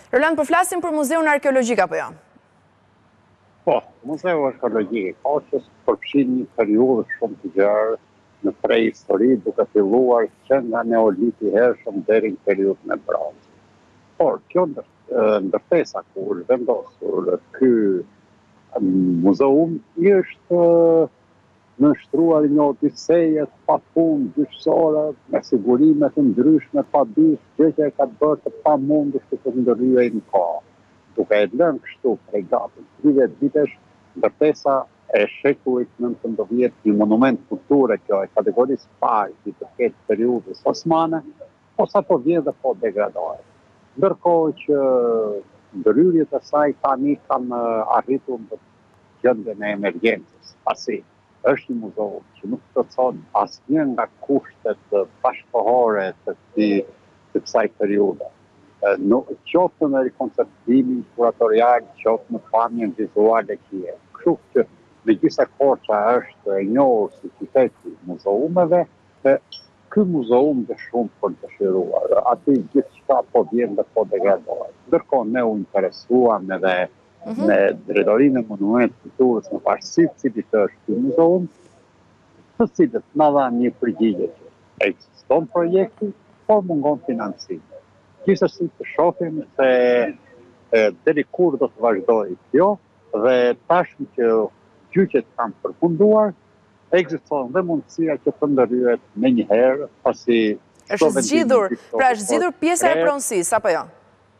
Roland, përflasim për Muzeun Arkeologjik apo jo? Po, Muzeu Arkeologjik i Korçës përfshin një periudhë shumë të gjerë në prehistori, duke filluar që nga neoliti i hershëm deri në periudhën e bronzit. Por kjo ndërtesa kur vendosur ky muzeum është nënshtruar një odiseje të pafund gjyqësore me sigurime të ndryshme, pa dish, gjë që e ka bërë të pamundur të ndërhyej në kohë. Duke e lënë kështu prej gati 30 vitesh, ndërtesa e shekullit 19 një monument kulture, kjo e kategorisë parë që përket periudhës osmane, posapo vjen dhe po degradohet. Ndërkohë që ndërhyrjet e saj tani kanë arritur në gjendjen e emergjencës, pasi është një muzeum që nuk plotëson asnjë nga kushtet bashkëkohore të kësaj periudhe. Qoftë në rikonceptimin kuratorial, qoftë në pamjen vizuale që je. Kështu që megjithëse Korça është e njohur si qyteti i muzeumeve, ky muzeum dhe shumë për të dëshiruar. Aty gjithçka po vjen dhe po degradohet. Ndërkohë ne u interesuam edhe me drejtorinë e monumentit kulturës në varësi të cilit është ky muzeum, të cilët na dhanë një përgjigje që ekziston projekti, por mungon financimi. Gjithsesi të shohim se deri kur do të vazhdojë kjo dhe tashmë që gjyqet kanë përfunduar, ekziston dhe mundësia që të ndërhyet menjëherë, pasi është zgjidhur, pra është zgjidhur pjesa e pronësisë apo jo?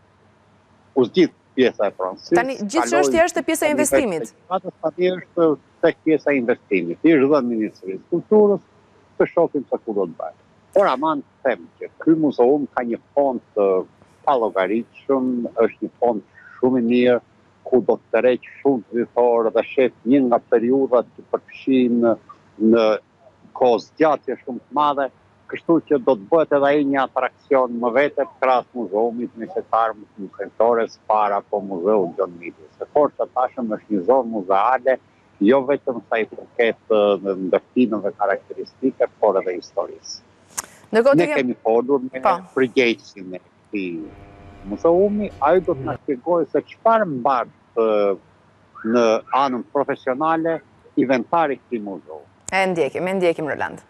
U zgjidh pjesa e pronësisë. Tani gjithçështja është pjesa e investimit. Tani është tek pjesa e investimit. I është dhënë Ministrisë Kulturës, të shohim se ku do të bëhet. Por aman të them që ky muzeum ka një fond pa llogaritshëm, është një fond shumë i mirë, ku do të tërheq shumë vizitorë dhe shef një nga periudhat që përfshin në kohë zgjatje shumë të madhe, kështu që do të bëhet edhe ai një atraksion më vete krahas muzeumit mesatar mësimore para po muzeu John Mills. Se Korça tashmë është një zonë muzeale, jo vetëm sa i përket ndërtimeve karakteristike, por edhe historisë. Ne kemi folur me përgjegjësin e këtij muzeumi, ai do të na shpjegojë se çfarë mbat në anën profesionale inventari i këtij muzeumi. E ndjekim Roland.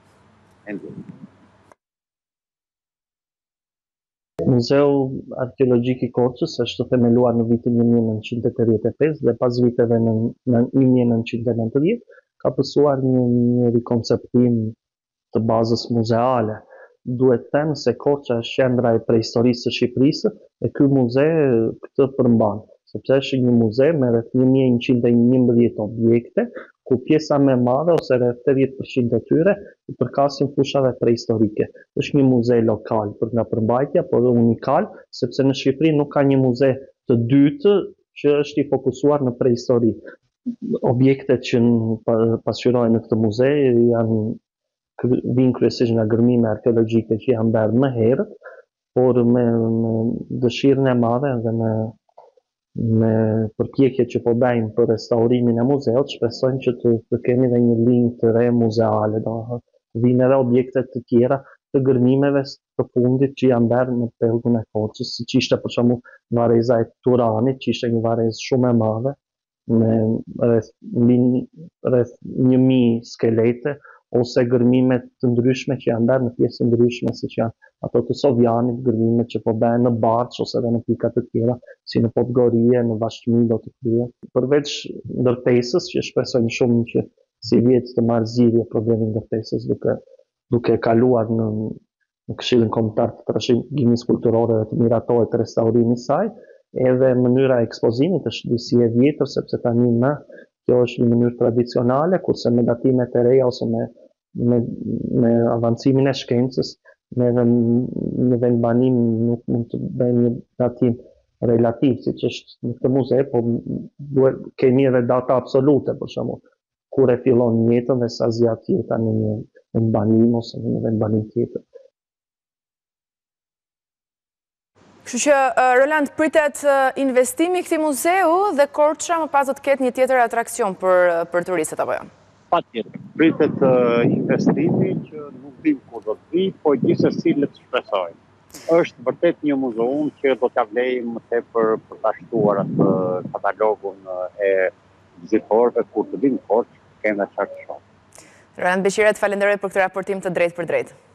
Muzeu Arkeologjik i Korçës është themeluar në vitin 1985 dhe pas viteve në 1990 ka pësuar një rikonceptim të bazës muzeale. Duhet të them se Korça është qendra e prehistorisë së Shqipërisë dhe ky muze këtë përmban, sepse është një muze me rreth 1111 objekte, ku pjesa më e madhe ose rreth 80% e tyre i përkasin fushave prehistorike. Është një muze lokal për nga përmbajtja, por unikal, sepse në Shqipëri nuk ka një muze të dytë që është i fokusuar në prehistori. Objektet që pasqyrohen në këtë muze vinë kryesisht nga gërmime arkeologjike që janë bërë më herët, por me dëshirën e madhe dhe me përpjekjet që po bëjmë për restaurimin e muzeut, shpresojmë që të kemi dhe një linjë të re muzeale, vinë edhe objekte të tjera të gërmimeve të fundit që janë bërë në pellgun e Korçës, siç ishte për shembull vareza e Turanit, që ishte një varezë shumë e madhe, me rreth 1000 skelete, ose gërmimet të ndryshme që janë bërë në pjesë ndryshme, siç janë ato të Sovjanit, gërmimet që po bëhen në Barç ose edhe në pika të tjera, si në Podgorie, në Bashkëmi do të kryen. Përveç ndërtesës, që shpresojmë shumë që si vjet të marrë zgjidhje problemi ndërtesës, duke kaluar në Këshillin Kombëtar të Trashëgimisë Kulturore dhe të miratohet restaurimi i saj, edhe mënyra e ekspozimit është disi e vjetër, sepse tani kjo është një mënyrë tradicionale, kurse me datimet e reja ose me avancimin e shkencës, me vendbanim nuk mund të bëjmë një datim relativ, siç është në këtë muze, po kemi edhe data absolute, për shembull, kur e fillon jetën dhe sa zgjat jeta në një vendbanim ose në një vendbanim tjetër. Kështu që, Roland, pritet investimi i këtij muzeu dhe Korça më pas do të ketë një tjetër atraksion për turistët apo jo? Patjetër, pritet investimi që nuk dim kur do të vi, po gjithsesi le të shpresojmë. Është vërtet një muzeum që do t'ja vlejmë më tepër për ta shtuar atë katalogun e vizitorëve kur të vinë Korçë, kena çfarë të shohim. Roland Beqiret, falenderoj për këtë raportim të drejtë për drejtë.